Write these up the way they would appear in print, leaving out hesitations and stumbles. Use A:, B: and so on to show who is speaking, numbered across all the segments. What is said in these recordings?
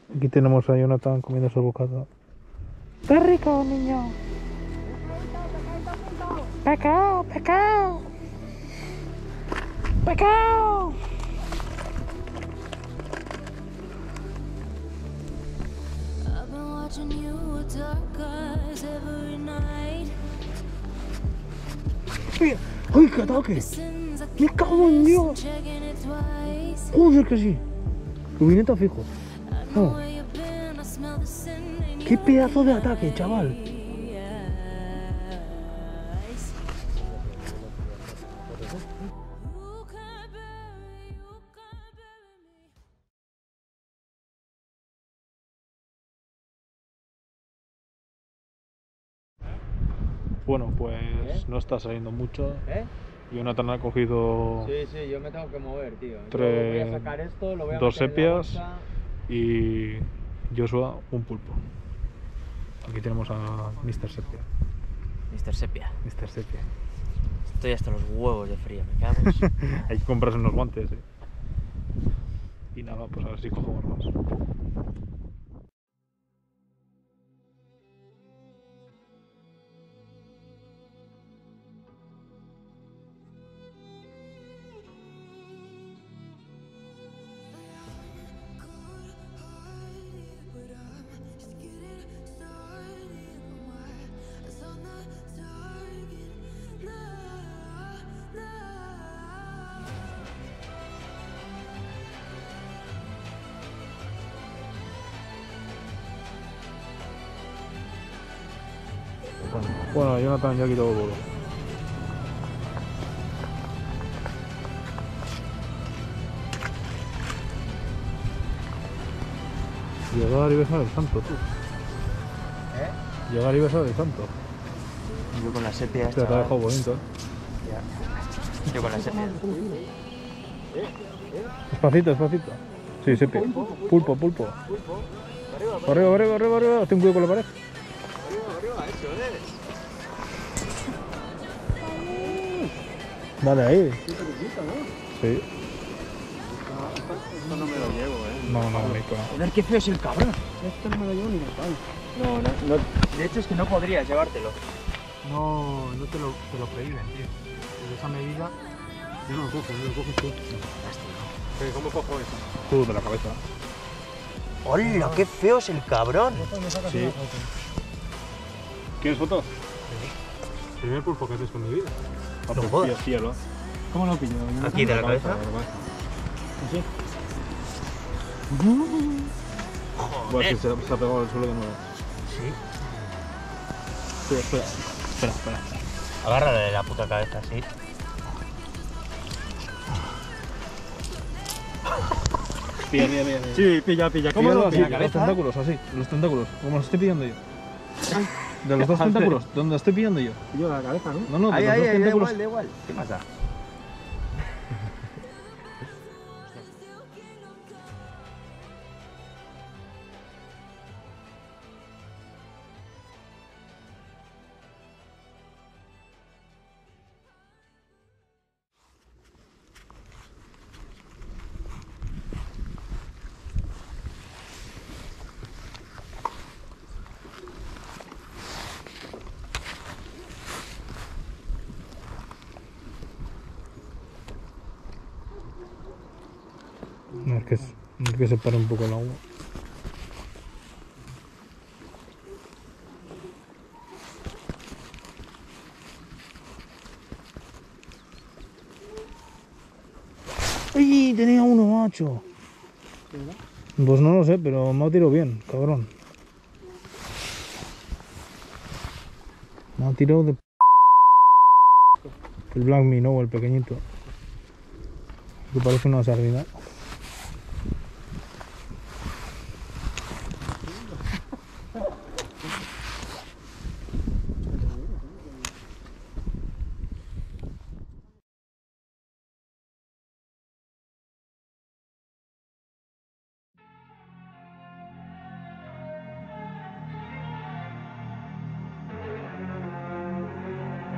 A: Aquí tenemos a Jonathan comiendo su bocata. ¡Qué rico, niño! ¡Pecado, pecado! ¡Pecado!
B: I've been watching you with dark eyes every night.
A: ¡Ay, qué ataque! ¡Me cago en Dios!
B: Checking it twice.
A: ¡Joder que sí! Rubineta fijo.
B: I know where you've been. I smell the sin in
A: ¡Qué
B: your
A: pedazo de ataque, chaval!
B: eyes. You can't bury me.
A: Bueno, pues no está saliendo mucho.
C: ¿Eh?
A: Jonathan ha cogido
C: Sí, sí, yo me tengo que mover, tío. Yo
A: Tres-
C: voy a sacar esto, lo voy a
A: dos
C: meter en la
A: sepias.
C: bolsa.
A: y Joshua un pulpo. Aquí tenemos a Mr. Sepia.
D: Mr. Sepia.
A: Mr. Sepia.
D: Estoy hasta los huevos de frío, me cago en su-
A: Hay que comprarse unos guantes, Y nada, pues a ver si cogemos más. Bueno, Jonathan ya ha quitado todo. Llegar y besar el santo, tú. Llegar y besar el santo.
D: Yo con la sepia
A: Te ha
D: chaval.
A: dejado bonito,
D: Yo con la sepia.
A: Despacito, despacito. Sí, sepia. Pulpo, pulpo. Arriba, arriba, arriba, arriba. Ten cuidado con la pared. Dale ahí. Sí.
C: Esto no me lo llevo,
A: No, no, Nico.
D: Joder, qué feo es el cabrón.
C: Esto no me lo llevo ni mortal.
D: No. De hecho es que no podrías llevártelo.
A: No, no te lo prohíben, tío. De esa medida, yo no lo cojo, no lo coges tú. ¿Cómo cojo eso? Tú de la cabeza.
D: ¡Hola, qué feo es el cabrón!
A: Sí. ¿Quieres fotos? Primer pulpo que haces con mi vida.
D: No jodas.
A: Cielo.
C: ¿Cómo lo pillo?
D: Aquí de la cabeza.
C: ¿Así?
A: Bueno, sí, se ha pegado al suelo de nuevo.
D: Sí.
A: Espera.
D: Agárrale de la puta cabeza, sí.
A: Pilla.
C: Sí, pilla. ¿Cómo
A: Píllalo
C: lo
A: así,
C: pilla?
A: los tentáculos, así. Los tentáculos, como los estoy pillando yo. De los dos tentáculos, donde los estoy pillando yo.
C: Pillo la cabeza, ¿no?
A: No, de los dos tentáculos.
D: da igual. ¿Qué pasa?
A: No, es que se pare un poco el agua. ¡Ay! Tenía uno, macho. Pues no lo sé, pero me ha tirado bien, cabrón. Me ha tirado de... El Black Minnow, el pequeñito. Que parece una sardina.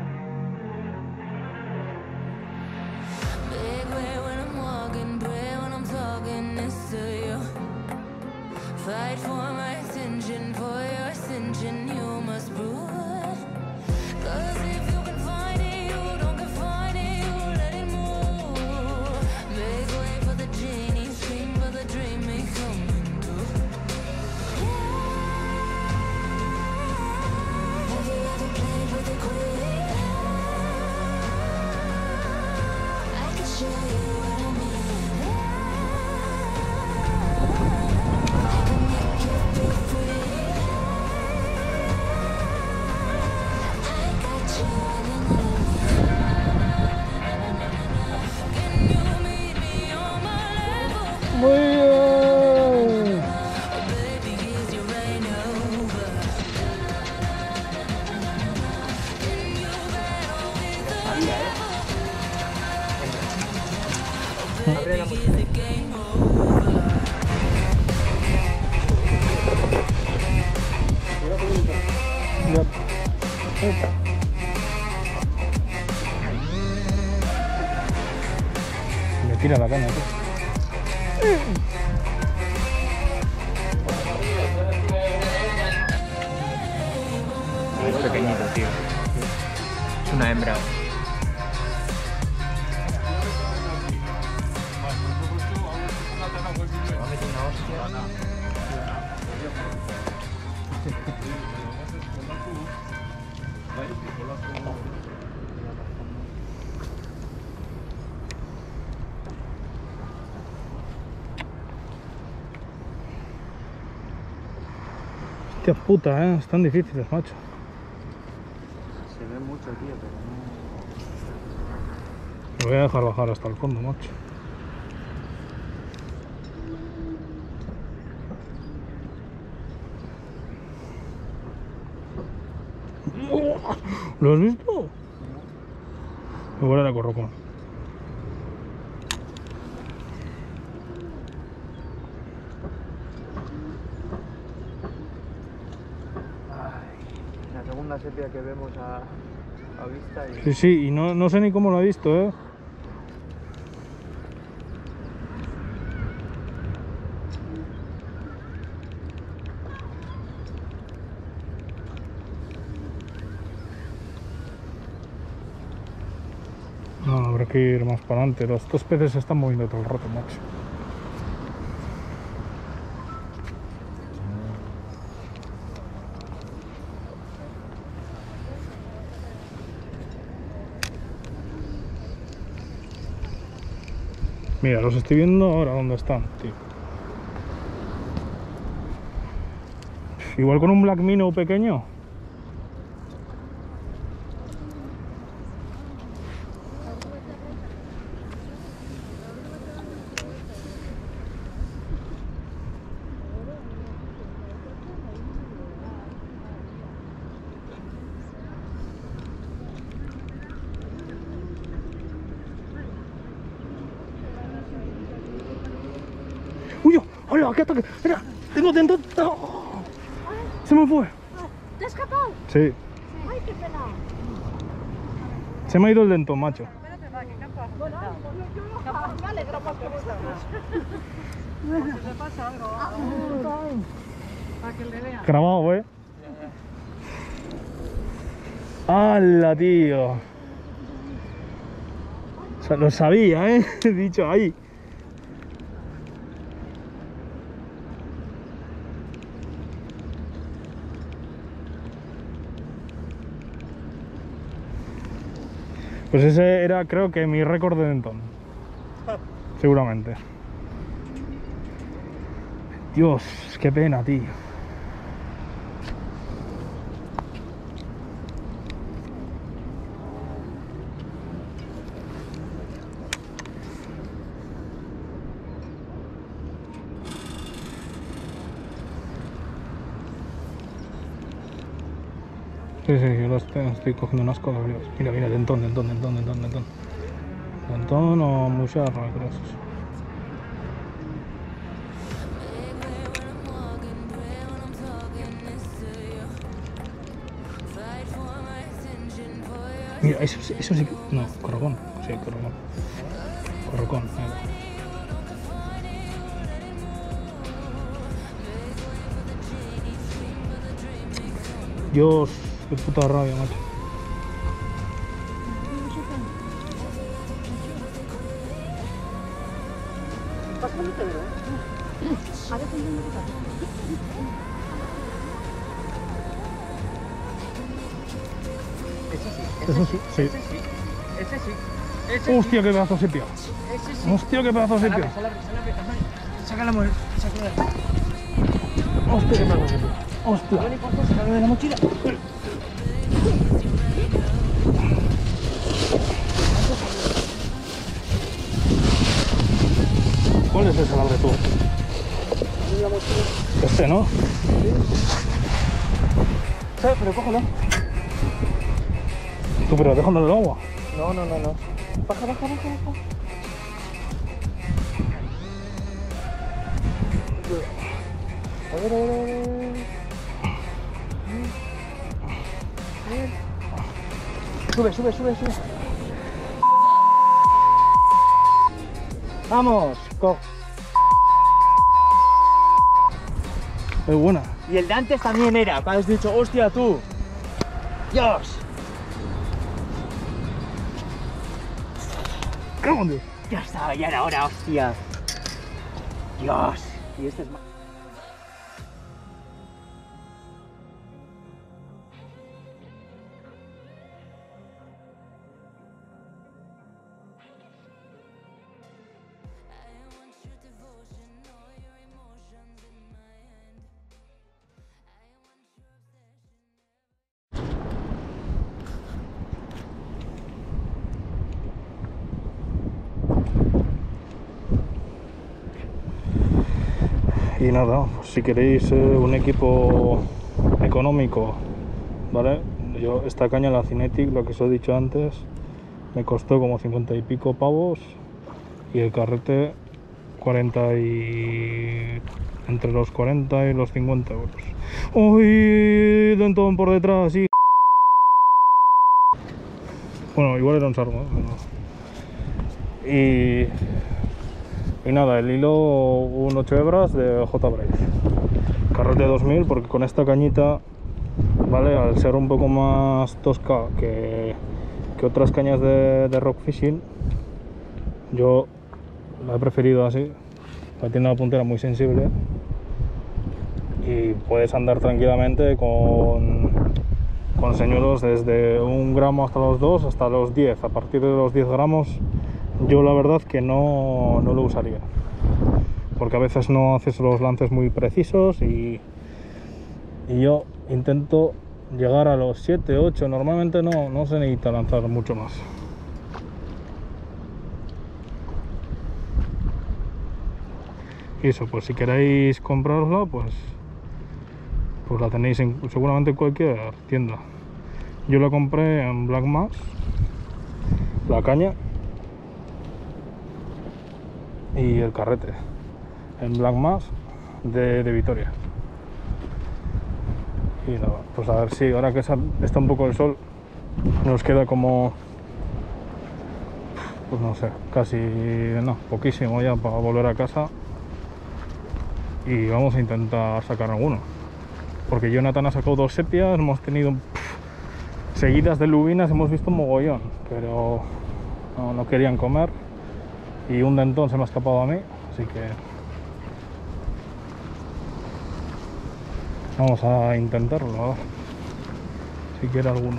B: Big way when I'm walking, pray when Fight for my attention, for your ascension, you must prove. 'Cause if you can find it, you don't confine it, you let it move. Make way for the genie, scream for the dream, may coming true. Have you ever played with a queen? I can show you what I mean. And make you feel free. I got you in Can you meet me on my level?
C: Muy bien.
B: Baby, is your rain over? Can you battle with the devil? Baby, is the game over?
C: Me tira la caña, tío.
E: Es pequeñito, tío. Es una hembra.
C: Hostia puta, están difíciles, macho.
E: Se ve mucho, tío, pero no.
C: Lo voy a dejar bajar hasta el fondo, macho. ¿Lo has visto? Igual era corrocón.
E: La segunda sepia que vemos a vista y...
C: Sí, sí, y no sé ni cómo lo he visto, ¿eh? No, habrá que ir más para adelante. Los dos peces se están moviendo todo el rato, macho. Mira, los estoy viendo ahora dónde están, tío. Igual con un black minnow pequeño. ¡Uy! ¡Hola! ¡Qué ataque! ¡Mira! ¡Tengo dentro! ¡Oh! ¡Se me fue!
F: ¿Te has escapado?
C: Sí.
F: Ay, qué pena.
C: Se me ha ido el dentón, macho.
F: Bueno, yo me alegro más que vosotros. Si le pasa algo. Para que le vean.
C: Grabado, ¿eh? ¡Hala, tío! O sea, lo sabía, ¿eh? He dicho ahí. Pues ese era, creo que, mi récord de dentón. Seguramente. Dios, qué pena, tío. Sí, sí, yo lo estoy cogiendo unas cosas. Mira, mira, dentón. Dentón o mucharra, creo. Mira, eso sí que... No, corrocón. Sí, corrocón. Corrocón, mira. Dios, qué puta rabia, macho.
F: Pásame te veo, A ver,
C: Eso sí, sí.
A: Ese sí. Ese
C: Hostia, qué pedazo de sepia.
A: sí.
C: Hostia, qué pedazo de sepia.
A: Saca la mujer, sácala.
C: Hostia, qué pedazo de sepia. Hostia.
A: Sácalo de la mochila.
C: ¿Cuál es ese abre tú? Este, ¿no?
A: Sí, pero cógelo.
C: Tú, pero déjame el agua.
A: No. Baja. A ver. Sube. Vamos,
C: Es buena.
A: Y el de antes también era, cuando has dicho, hostia tú. Dios.
C: Cago en Dios.
A: Ya estaba, ya era hora, hostia. Dios. Y este es más.
C: Y nada, pues si queréis un equipo económico, ¿vale? Yo esta caña, la Cinetic, lo que os he dicho antes, me costó como 50 y pico pavos y el carrete 40 y... entre los 40 y los 50 euros. ¡Uy! Dentón por detrás, sí. Bueno, igual era un sargo, ¿no? Y nada, el hilo un 8 hebras de J-Brace, carrete 2000, porque con esta cañita, vale, al ser un poco más tosca que otras cañas de rock fishing, yo la he preferido así. Tiene una puntera muy sensible y puedes andar tranquilamente con señuelos desde 1 gramo hasta los 2 hasta los 10. A partir de los 10 gramos yo la verdad que no lo usaría, porque a veces no haces los lances muy precisos y yo intento llegar a los 7, 8, normalmente no se necesita lanzar mucho más. Y eso, pues si queréis comprarla, pues la tenéis seguramente en cualquier tienda. Yo la compré en Black Mass, la caña y el carrete en Black Mass de Vitoria. Y nada, pues a ver si ahora que está un poco el sol nos queda como, pues no sé, casi no, poquísimo ya para volver a casa, y vamos a intentar sacar alguno, porque Jonathan ha sacado 2 sepias, hemos tenido seguidas de lubinas, hemos visto un mogollón, pero no querían comer. Y un dentón se me ha escapado a mí, así que vamos a intentarlo, a ver si quiere alguno.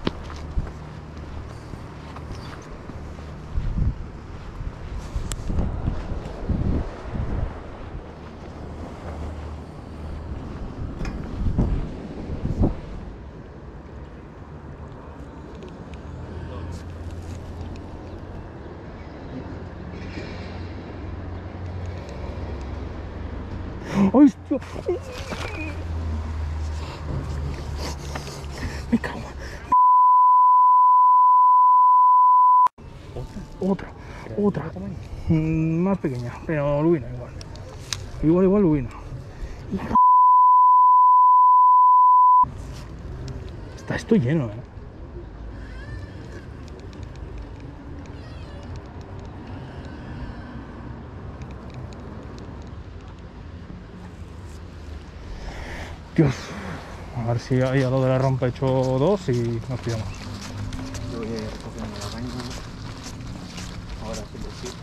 C: ¡Ay, hostia! Me cago. Otra. Más pequeña, pero lubina igual. Igual lubina. Está esto lleno, Dios. A ver si ahí a lo de la rampa he hecho 2 y nos pillamos.
E: Yo voy a ir recogiendo la caña. Ahora sí que sí.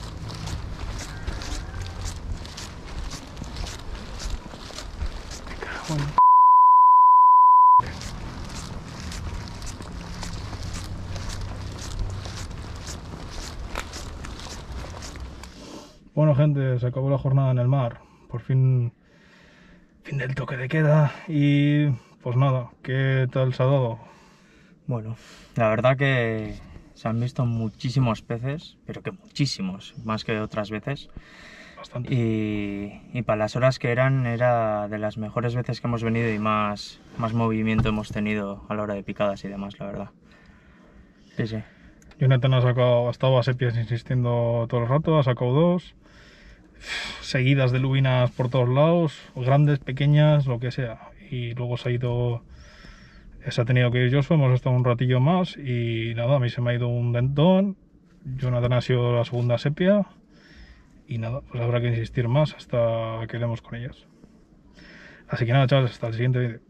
C: Bueno, gente, se acabó la jornada en el mar. Por fin del toque de queda. Y pues nada, ¿qué tal se ha dado?
E: Bueno, la verdad que se han visto muchísimos peces, pero que muchísimos, más que otras veces.
C: Bastante.
E: Y para las horas que era de las mejores veces que hemos venido y más movimiento hemos tenido a la hora de picadas y demás, la verdad. Sí, sí.
C: Jonathan ha estado a sepias insistiendo todo el rato, ha sacado 2. Seguidas de lubinas por todos lados, grandes, pequeñas, lo que sea. Y luego se ha tenido que ir Joshua, hemos estado un ratillo más y nada, a mí se me ha ido un dentón. Jonathan ha sido la segunda sepia y nada, pues habrá que insistir más hasta que demos con ellas. Así que nada, chavales, hasta el siguiente vídeo.